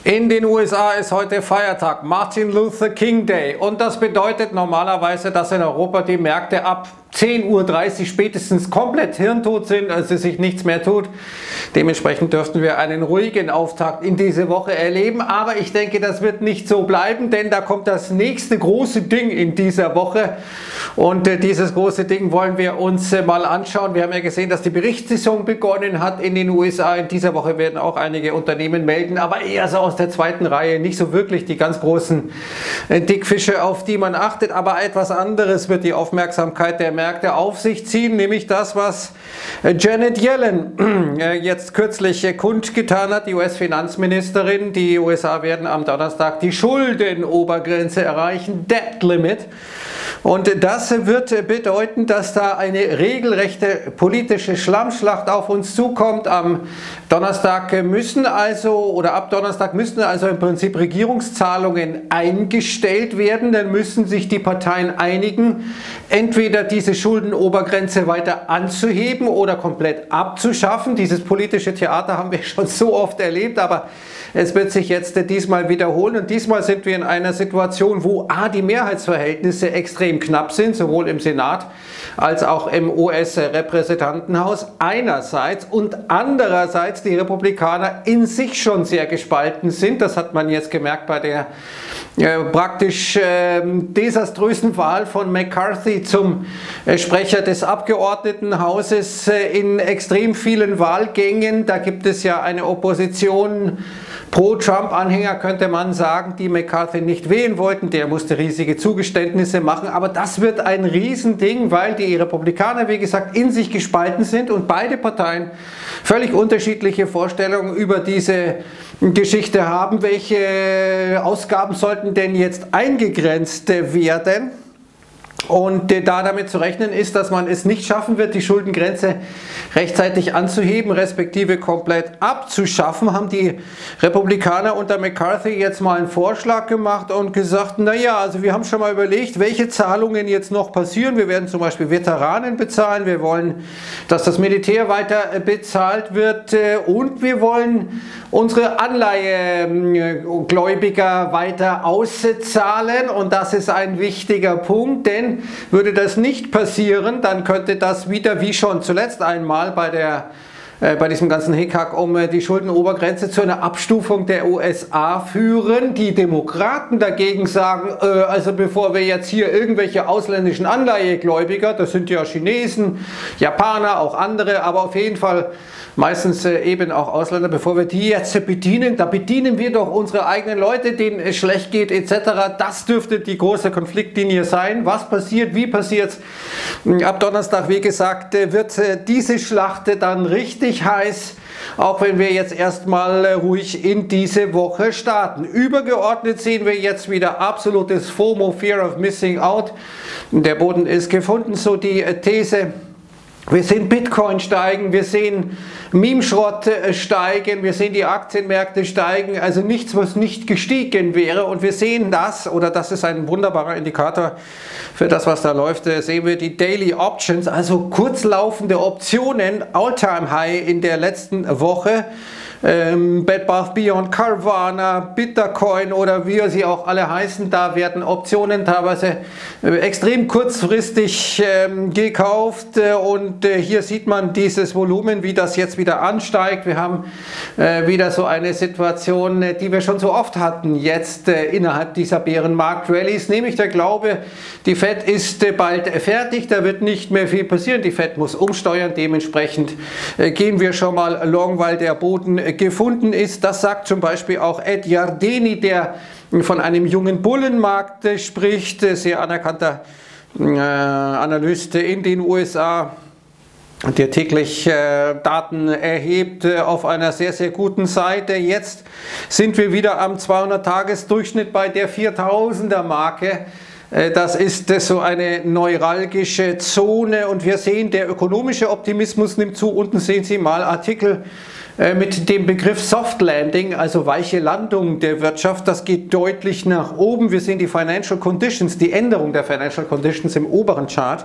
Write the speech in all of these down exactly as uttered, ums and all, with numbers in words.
In den U S A ist heute Feiertag, Martin Luther King Day, und das bedeutet normalerweise, dass in Europa die Märkte ab zehn Uhr dreißig spätestens komplett hirntot sind, also sich nichts mehr tut. Dementsprechend dürften wir einen ruhigen Auftakt in diese Woche erleben, aber ich denke, das wird nicht so bleiben, denn da kommt das nächste große Ding in dieser Woche, und äh, dieses große Ding wollen wir uns äh, mal anschauen. Wir haben ja gesehen, dass die Berichtssaison begonnen hat in den U S A. In dieser Woche werden auch einige Unternehmen melden, aber eher so aus der zweiten Reihe, nicht so wirklich die ganz großen äh, Dickfische, auf die man achtet, aber etwas anderes wird die Aufmerksamkeit der Märkte auf sich ziehen, nämlich das, was Janet Yellen jetzt kürzlich kundgetan hat, die U S-Finanzministerin. Die U S A werden am Donnerstag die Schuldenobergrenze erreichen, Debt Limit. Und das wird bedeuten, dass da eine regelrechte politische Schlammschlacht auf uns zukommt. Am Donnerstag müssen also, oder ab Donnerstag müssen also im Prinzip Regierungszahlungen eingestellt werden. Dann müssen sich die Parteien einigen, entweder diese Schuldenobergrenze weiter anzuheben oder komplett abzuschaffen. Dieses politische Theater haben wir schon so oft erlebt, aber es wird sich jetzt diesmal wiederholen, und diesmal sind wir in einer Situation, wo a. die Mehrheitsverhältnisse extrem knapp sind, sowohl im Senat als auch im U S-Repräsentantenhaus einerseits, und andererseits die Republikaner in sich schon sehr gespalten sind. Das hat man jetzt gemerkt bei der äh, praktisch äh, desaströsen Wahl von McCarthy zum äh, Sprecher des Abgeordnetenhauses äh, in extrem vielen Wahlgängen. Da gibt es ja eine Opposition, Pro-Trump-Anhänger könnte man sagen, die McCarthy nicht wählen wollten. Der musste riesige Zugeständnisse machen, aber das wird ein Riesending, weil die Republikaner, wie gesagt, in sich gespalten sind und beide Parteien völlig unterschiedliche Vorstellungen über diese Geschichte haben. Welche Ausgaben sollten denn jetzt eingegrenzt werden? Und da damit zu rechnen ist, dass man es nicht schaffen wird, die Schuldengrenze rechtzeitig anzuheben, respektive komplett abzuschaffen, haben die Republikaner unter McCarthy jetzt mal einen Vorschlag gemacht und gesagt, naja, also wir haben schon mal überlegt, welche Zahlungen jetzt noch passieren. Wir werden zum Beispiel Veteranen bezahlen, wir wollen, dass das Militär weiter bezahlt wird, und wir wollen unsere Anleihegläubiger weiter auszahlen, und das ist ein wichtiger Punkt, denn würde das nicht passieren, dann könnte das wieder, wie schon zuletzt einmal bei der äh, bei diesem ganzen Hickhack um äh, die Schuldenobergrenze, zu einer Abstufung der U S A führen. Die Demokraten dagegen sagen, äh, also bevor wir jetzt hier irgendwelche ausländischen Anleihegläubiger, das sind ja Chinesen, Japaner, auch andere, aber auf jeden Fall meistens äh, eben auch Ausländer, bevor wir die jetzt bedienen, da bedienen wir doch unsere eigenen Leute, denen es schlecht geht et cetera. Das dürfte die große Konfliktlinie sein. Was passiert, wie passiert es? Ab Donnerstag, wie gesagt, äh, wird äh, diese Schlacht dann richtig heiß, auch wenn wir jetzt erstmal äh, ruhig in diese Woche starten. Übergeordnet sehen wir jetzt wieder absolutes FOMO, Fear of Missing Out. Der Boden ist gefunden, so die äh, These. Wir sehen Bitcoin steigen, wir sehen Meme-Schrott steigen, wir sehen die Aktienmärkte steigen, also nichts, was nicht gestiegen wäre, und wir sehen das, oder das ist ein wunderbarer Indikator für das, was da läuft, sehen wir die Daily Options, also kurzlaufende Optionen, All-Time-High in der letzten Woche. Ähm, Bed Bath Beyond, Carvana, Bitcoin oder wie sie auch alle heißen, da werden Optionen teilweise äh, extrem kurzfristig ähm, gekauft, äh, und äh, hier sieht man dieses Volumen, wie das jetzt wieder ansteigt. Wir haben äh, wieder so eine Situation, äh, die wir schon so oft hatten jetzt äh, innerhalb dieser Bärenmarkt-Rallies, nämlich der Glaube, die Fed ist äh, bald fertig, da wird nicht mehr viel passieren, die Fed muss umsteuern, dementsprechend äh, gehen wir schon mal long, weil der Boden äh, gefunden ist. Das sagt zum Beispiel auch Ed Yardeni, der von einem jungen Bullenmarkt spricht, sehr anerkannter äh, Analyst in den U S A, der täglich äh, Daten erhebt äh, auf einer sehr, sehr guten Seite. Jetzt sind wir wieder am zweihundert-Tages-Durchschnitt bei der viertausender-Marke. Das ist so eine neuralgische Zone, und wir sehen, der ökonomische Optimismus nimmt zu. Unten sehen Sie mal Artikel mit dem Begriff Soft Landing, also weiche Landung der Wirtschaft. Das geht deutlich nach oben. Wir sehen die Financial Conditions, die Änderung der Financial Conditions im oberen Chart.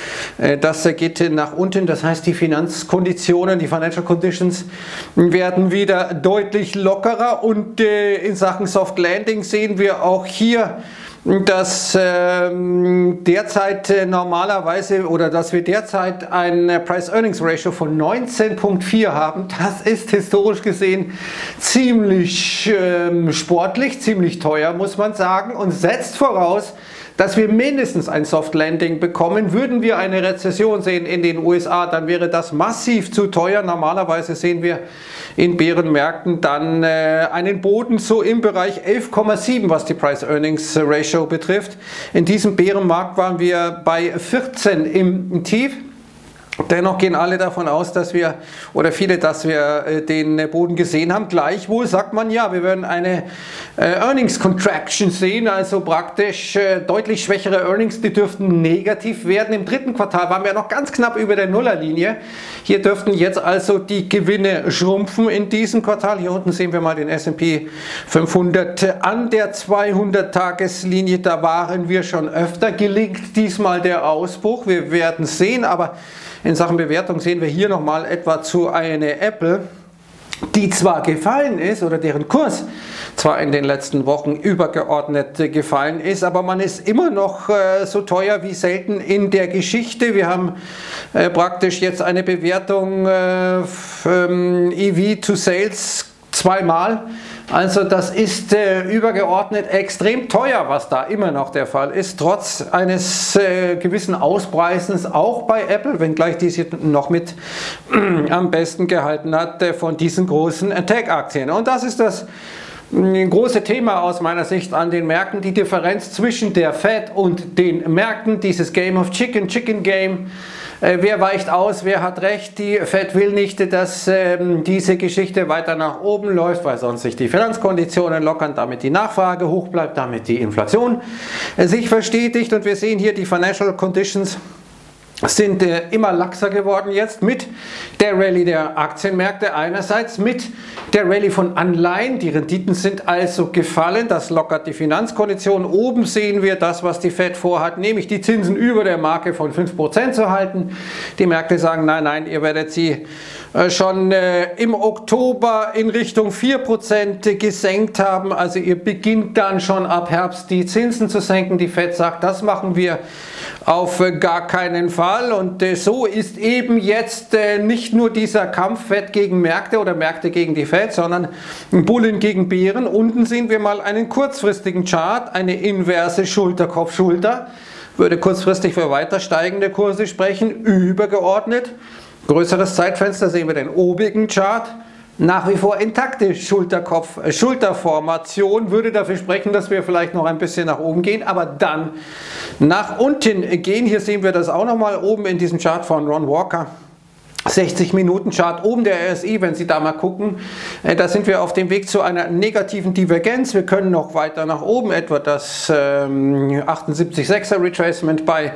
Das geht nach unten, das heißt, die Finanzkonditionen, die Financial Conditions werden wieder deutlich lockerer, und in Sachen Soft Landing sehen wir auch hier, dass ähm, derzeit äh, normalerweise oder dass wir derzeit ein äh, Price-Earnings-Ratio von neunzehn Komma vier haben. Das ist historisch gesehen ziemlich ähm, sportlich, ziemlich teuer, muss man sagen, und setzt voraus, dass wir mindestens ein Soft Landing bekommen. Würden wir eine Rezession sehen in den U S A, dann wäre das massiv zu teuer. Normalerweise sehen wir in Bärenmärkten dann äh, einen Boden so im Bereich elf Komma sieben, was die Price-Earnings-Ratio betrifft. In diesem Bärenmarkt waren wir bei vierzehn im Tief. Dennoch gehen alle davon aus, dass wir, oder viele, dass wir äh, den Boden gesehen haben. Gleichwohl sagt man, ja, wir werden eine äh, Earnings Contraction sehen, also praktisch äh, deutlich schwächere Earnings, die dürften negativ werden. Im dritten Quartal waren wir noch ganz knapp über der Nullerlinie. Hier dürften jetzt also die Gewinne schrumpfen in diesem Quartal. Hier unten sehen wir mal den S und P fünfhundert an der zweihundert-Tageslinie. Da waren wir schon öfter. Gelingt diesmal der Ausbruch? Wir werden sehen, aber in Sachen Bewertung sehen wir hier nochmal etwa zu einer Apple, die zwar gefallen ist oder deren Kurs zwar in den letzten Wochen übergeordnet gefallen ist, aber man ist immer noch äh, so teuer wie selten in der Geschichte. Wir haben äh, praktisch jetzt eine Bewertung äh, E V to Sales zweimal. Also das ist äh, übergeordnet extrem teuer, was da immer noch der Fall ist, trotz eines äh, gewissen Auspreisens auch bei Apple, wenngleich die sich noch mit äh, am besten gehalten hat äh, von diesen großen Tech-Aktien. Und das ist das ein großes Thema aus meiner Sicht an den Märkten, die Differenz zwischen der Fed und den Märkten, dieses Game of Chicken, Chicken Game. Äh, wer weicht aus, wer hat recht? Die Fed will nicht, dass ähm, diese Geschichte weiter nach oben läuft, weil sonst sich die Finanzkonditionen lockern, damit die Nachfrage hoch bleibt, damit die Inflation äh, sich verstetigt. Und wir sehen hier die Financial Conditions sind äh, immer laxer geworden jetzt mit der Rallye der Aktienmärkte einerseits, mit der Rallye von Anleihen. Die Renditen sind also gefallen, das lockert die Finanzkonditionen. Oben sehen wir das, was die Fed vorhat, nämlich die Zinsen über der Marke von fünf Prozent zu halten. Die Märkte sagen, nein, nein, ihr werdet sie äh, schon äh, im Oktober in Richtung vier Prozent gesenkt haben. Also ihr beginnt dann schon ab Herbst die Zinsen zu senken. Die Fed sagt, das machen wir auf äh, gar keinen Fall. Und äh, so ist eben jetzt äh, nicht nur dieser Kampf Fed gegen Märkte oder Märkte gegen die Fed, sondern Bullen gegen Bären. Unten sehen wir mal einen kurzfristigen Chart, eine inverse Schulter-Kopf-Schulter. Würde kurzfristig für weiter steigende Kurse sprechen, übergeordnet. Größeres Zeitfenster sehen wir den obigen Chart. Nach wie vor intakte Schulter-Kopf-Schulterformation würde dafür sprechen, dass wir vielleicht noch ein bisschen nach oben gehen, aber dann nach unten gehen. Hier sehen wir das auch nochmal oben in diesem Chart von Ron Walker. sechzig Minuten Chart oben der R S I, wenn Sie da mal gucken, da sind wir auf dem Weg zu einer negativen Divergenz. Wir können noch weiter nach oben, etwa das ähm, achtundsiebzig Komma sechser Retracement bei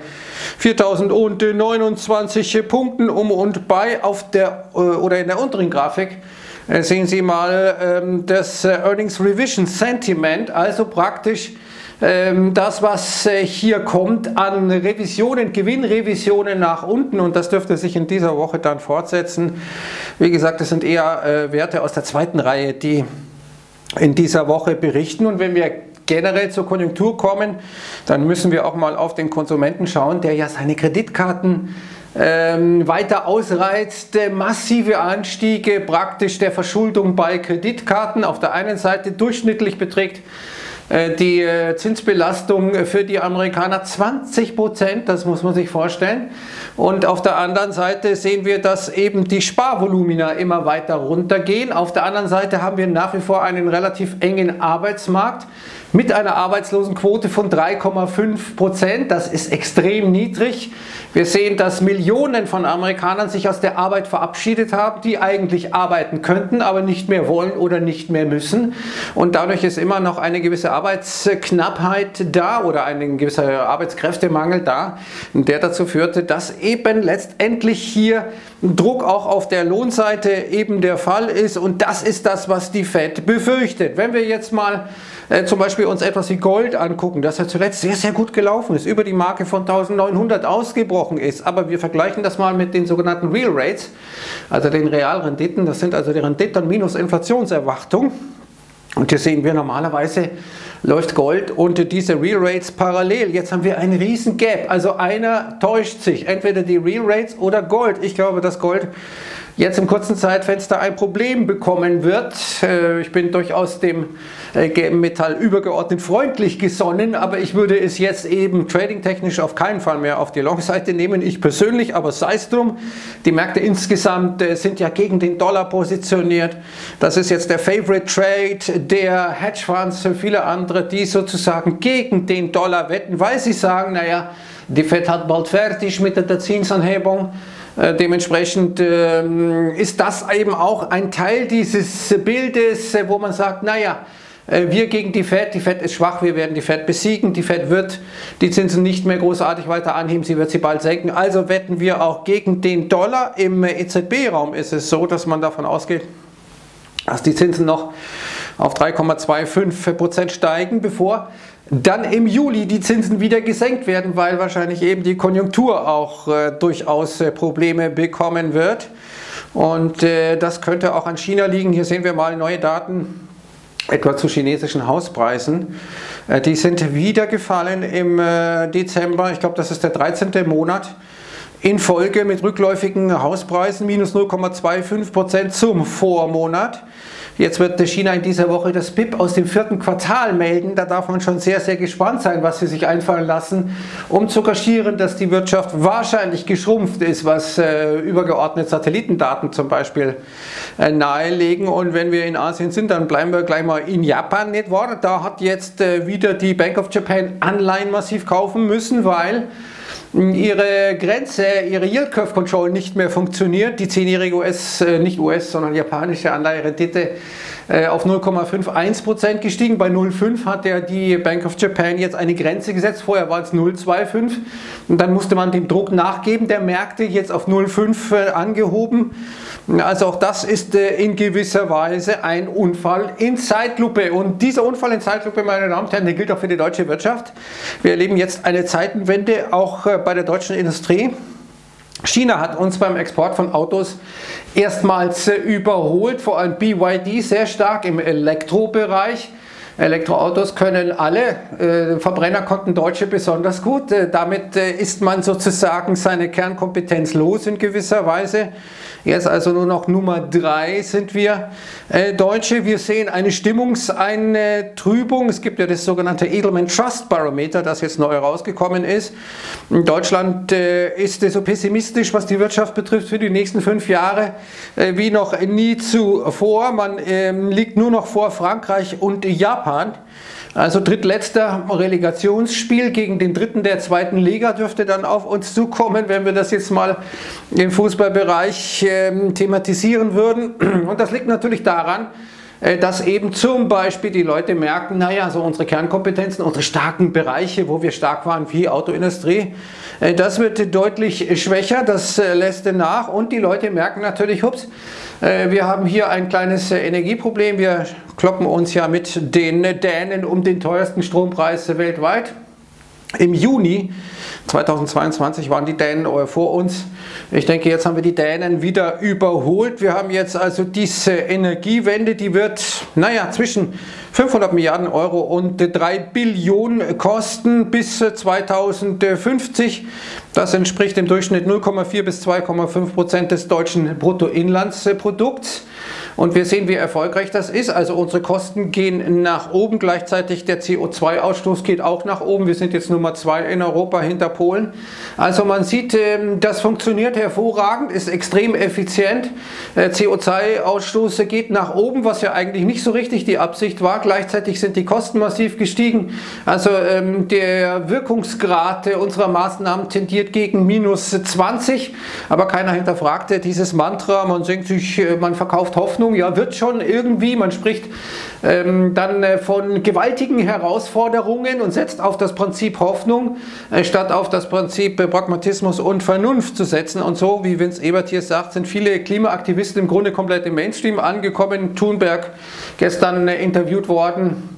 viertausendneunundzwanzig Punkten um und bei auf der äh, oder in der unteren Grafik äh, sehen Sie mal ähm, das äh, Earnings Revision Sentiment, also praktisch das, was hier kommt an Revisionen, Gewinnrevisionen nach unten, und das dürfte sich in dieser Woche dann fortsetzen. Wie gesagt, das sind eher Werte aus der zweiten Reihe, die in dieser Woche berichten. Und wenn wir generell zur Konjunktur kommen, dann müssen wir auch mal auf den Konsumenten schauen, der ja seine Kreditkarten Ähm, weiter ausreizt, äh, massive Anstiege praktisch der Verschuldung bei Kreditkarten. Auf der einen Seite durchschnittlich beträgt äh, die äh, Zinsbelastung für die Amerikaner zwanzig Prozent, das muss man sich vorstellen. Und auf der anderen Seite sehen wir, dass eben die Sparvolumina immer weiter runtergehen. Auf der anderen Seite haben wir nach wie vor einen relativ engen Arbeitsmarkt mit einer Arbeitslosenquote von drei Komma fünf Prozent. Das ist extrem niedrig. Wir sehen, dass Millionen von Amerikanern sich aus der Arbeit verabschiedet haben, die eigentlich arbeiten könnten, aber nicht mehr wollen oder nicht mehr müssen. Und dadurch ist immer noch eine gewisse Arbeitsknappheit da oder ein gewisser Arbeitskräftemangel da, der dazu führte, dass eben letztendlich hier Druck auch auf der Lohnseite eben der Fall ist. Und das ist das, was die Fed befürchtet. Wenn wir jetzt mal äh, zum Beispiel uns etwas wie Gold angucken, das ja zuletzt sehr, sehr gut gelaufen ist, über die Marke von eintausendneunhundert ausgebrochen ist, aber wir vergleichen das mal mit den sogenannten Real Rates, also den Realrenditen, das sind also die Renditen minus Inflationserwartung. Und hier sehen wir normalerweise läuft Gold und diese Real Rates parallel. Jetzt haben wir einen riesen Gap, also einer täuscht sich, entweder die Real Rates oder Gold. Ich glaube, dass Gold jetzt im kurzen Zeitfenster ein Problem bekommen wird. Ich bin durchaus dem gelben Metall übergeordnet freundlich gesonnen, aber ich würde es jetzt eben tradingtechnisch auf keinen Fall mehr auf die Long-Seite nehmen. Ich persönlich, aber sei es drum. Die Märkte insgesamt sind ja gegen den Dollar positioniert. Das ist jetzt der Favorite Trade der Hedgefonds, viele andere, die sozusagen gegen den Dollar wetten, weil sie sagen, naja, die Fed hat bald fertig mit der Zinsanhebung. Äh, dementsprechend äh, ist das eben auch ein Teil dieses Bildes, äh, wo man sagt, naja, äh, wir gegen die Fed, die Fed ist schwach, wir werden die Fed besiegen, die Fed wird die Zinsen nicht mehr großartig weiter anheben, sie wird sie bald senken, also wetten wir auch gegen den Dollar. Im E Z B-Raum ist es so, dass man davon ausgeht, dass die Zinsen noch auf drei Komma fünfundzwanzig Prozent steigen, bevor dann im Juli die Zinsen wieder gesenkt werden, weil wahrscheinlich eben die Konjunktur auch äh, durchaus äh, Probleme bekommen wird. Und äh, das könnte auch an China liegen. Hier sehen wir mal neue Daten, etwa zu chinesischen Hauspreisen. Äh, die sind wieder gefallen im äh, Dezember. Ich glaube, das ist der dreizehnte Monat in Folge mit rückläufigen Hauspreisen, minus null Komma fünfundzwanzig Prozent zum Vormonat. Jetzt wird China in dieser Woche das B I P aus dem vierten Quartal melden. Da darf man schon sehr, sehr gespannt sein, was sie sich einfallen lassen, um zu kaschieren, dass die Wirtschaft wahrscheinlich geschrumpft ist, was äh, übergeordnet Satellitendaten zum Beispiel äh, nahelegen. Und wenn wir in Asien sind, dann bleiben wir gleich mal in Japan, nicht wahr? Da hat jetzt äh, wieder die Bank of Japan Anleihen massiv kaufen müssen, weil ihre Grenze, ihre Yield Curve Control nicht mehr funktioniert. Die zehnjährige U S, äh, nicht U S, sondern japanische Anleiherendite äh, auf null Komma einundfünfzig Prozent gestiegen. Bei null Komma fünf hat ja die Bank of Japan jetzt eine Grenze gesetzt. Vorher war es null Komma fünfundzwanzig und dann musste man dem Druck nachgeben. Der Märkte jetzt auf null Komma fünf äh, angehoben. Also auch das ist äh, in gewisser Weise ein Unfall in Zeitlupe. Und dieser Unfall in Zeitlupe, meine Damen und Herren, der gilt auch für die deutsche Wirtschaft. Wir erleben jetzt eine Zeitenwende, auch äh, bei der deutschen Industrie. China hat uns beim Export von Autos erstmals äh, überholt, vor allem B Y D sehr stark im Elektrobereich. Elektroautos können alle, äh, Verbrenner konnten Deutsche besonders gut. Äh, damit äh, ist man sozusagen seine Kernkompetenz los in gewisser Weise. Jetzt also nur noch Nummer drei sind wir äh, Deutsche. Wir sehen eine Stimmungseintrübung. Es gibt ja das sogenannte Edelman Trust Barometer, das jetzt neu rausgekommen ist. In Deutschland äh, ist es so pessimistisch, was die Wirtschaft betrifft, für die nächsten fünf Jahre äh, wie noch nie zuvor. Man äh, liegt nur noch vor Frankreich und Japan. Also drittletzter Relegationsspiel gegen den dritten der zweiten Liga dürfte dann auf uns zukommen, wenn wir das jetzt mal im Fußballbereich äh, thematisieren würden. Und das liegt natürlich daran, äh, dass eben zum Beispiel die Leute merken, naja, so unsere Kernkompetenzen, unsere starken Bereiche, wo wir stark waren, wie Autoindustrie, äh, das wird deutlich schwächer, das äh, lässt nach und die Leute merken natürlich, hups, äh, wir haben hier ein kleines äh, Energieproblem, wir kloppen uns ja mit den Dänen um den teuersten Strompreis weltweit. Im Juni zweitausendzweiundzwanzig waren die Dänen vor uns. Ich denke, jetzt haben wir die Dänen wieder überholt. Wir haben jetzt also diese Energiewende, die wird, naja, zwischen fünfhundert Milliarden Euro und drei Billionen kosten bis zweitausendfünfzig. Das entspricht im Durchschnitt null Komma vier bis zwei Komma fünf Prozent des deutschen Bruttoinlandsprodukts. Und wir sehen, wie erfolgreich das ist. Also unsere Kosten gehen nach oben, gleichzeitig der C O zwei Ausstoß geht auch nach oben. Wir sind jetzt Nummer zwei in Europa hinter Polen. Also man sieht, das funktioniert hervorragend, ist extrem effizient. C O zwei Ausstoß geht nach oben, was ja eigentlich nicht so richtig die Absicht war. Gleichzeitig sind die Kosten massiv gestiegen. Also der Wirkungsgrad unserer Maßnahmen tendiert gegen minus zwanzig, aber keiner hinterfragte dieses Mantra. Man denkt sich, man verkauft Hoffnung, ja, wird schon irgendwie. Man spricht ähm, dann äh, von gewaltigen Herausforderungen und setzt auf das Prinzip Hoffnung, äh, statt auf das Prinzip äh, Pragmatismus und Vernunft zu setzen. Und so, wie Vince Ebert hier sagt, sind viele Klimaaktivisten im Grunde komplett im Mainstream angekommen. Thunberg gestern äh, interviewt worden,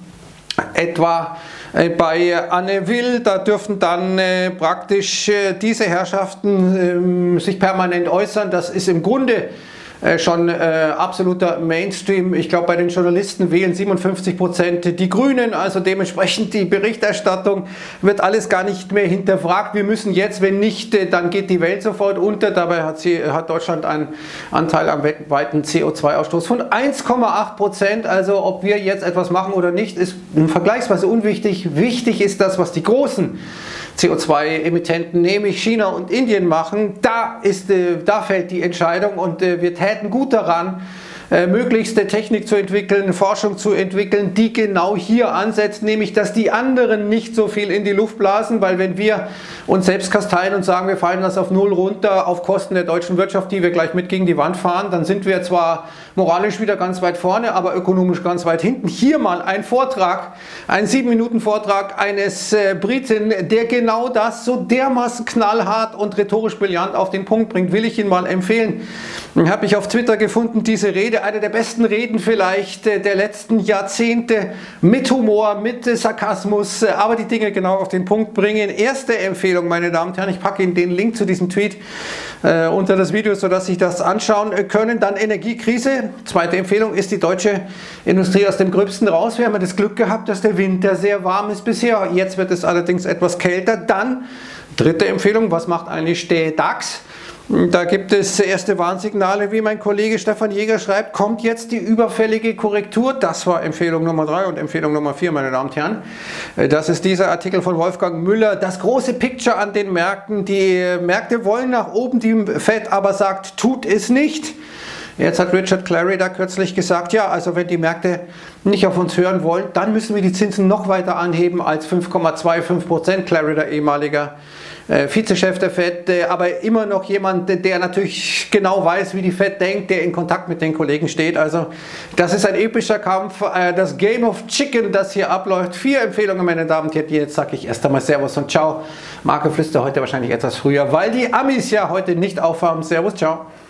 etwa bei Anne Will, da dürfen dann äh, praktisch äh, diese Herrschaften äh, sich permanent äußern. Das ist im Grunde äh, schon äh, absoluter Mainstream. Ich glaube, bei den Journalisten wählen siebenundfünfzig Prozent die Grünen, also dementsprechend die Berichterstattung wird alles gar nicht mehr hinterfragt. Wir müssen jetzt, wenn nicht, äh, dann geht die Welt sofort unter. Dabei hat, sie, hat Deutschland einen Anteil am weltweiten C O zwei Ausstoß von eins Komma acht Prozent. Also ob wir jetzt etwas machen oder nicht, ist vergleichsweise unwichtig. Wichtig ist das, was die großen C O zwei Emittenten, nämlich China und Indien, machen. Da, ist, äh, da fällt die Entscheidung und äh, wir täten gut daran, äh, möglichste Technik zu entwickeln, Forschung zu entwickeln, die genau hier ansetzt, nämlich dass die anderen nicht so viel in die Luft blasen, weil wenn wir uns selbst kasteien und sagen, wir fallen das auf Null runter auf Kosten der deutschen Wirtschaft, die wir gleich mit gegen die Wand fahren, dann sind wir zwar moralisch wieder ganz weit vorne, aber ökonomisch ganz weit hinten. Hier mal ein Vortrag, ein sieben Minuten Vortrag eines äh, Briten, der genau das so dermaßen knallhart und rhetorisch brillant auf den Punkt bringt, will ich Ihnen mal empfehlen. Habe ich auf Twitter gefunden, diese Rede, eine der besten Reden vielleicht äh, der letzten Jahrzehnte, mit Humor, mit äh, Sarkasmus, äh, aber die Dinge genau auf den Punkt bringen. Erste Empfehlung, meine Damen und Herren, ich packe Ihnen den Link zu diesem Tweet äh, unter das Video, sodass Sie das anschauen können. Dann Energiekrise. Zweite Empfehlung ist die deutsche Industrie aus dem Gröbsten raus. Wir haben ja das Glück gehabt, dass der Winter sehr warm ist bisher. Jetzt wird es allerdings etwas kälter. Dann dritte Empfehlung, was macht eigentlich der DAX? Da gibt es erste Warnsignale, wie mein Kollege Stefan Jäger schreibt, kommt jetzt die überfällige Korrektur. Das war Empfehlung Nummer drei und Empfehlung Nummer vier, meine Damen und Herren. Das ist dieser Artikel von Wolfgang Müller. Das große Picture an den Märkten. Die Märkte wollen nach oben, die Fed aber sagt, tut es nicht. Jetzt hat Richard Clarey da kürzlich gesagt, ja, also wenn die Märkte nicht auf uns hören wollen, dann müssen wir die Zinsen noch weiter anheben als fünf Komma fünfundzwanzig Prozent. Clarey, der ehemaliger äh, Vizechef der Fed, äh, aber immer noch jemand, der natürlich genau weiß, wie die Fed denkt, der in Kontakt mit den Kollegen steht. Also das ist ein epischer Kampf, äh, das Game of Chicken, das hier abläuft. Vier Empfehlungen, meine Damen und Herren. Jetzt sage ich erst einmal Servus und Ciao. Marke Flüster heute wahrscheinlich etwas früher, weil die Amis ja heute nicht aufhaben. Servus, ciao.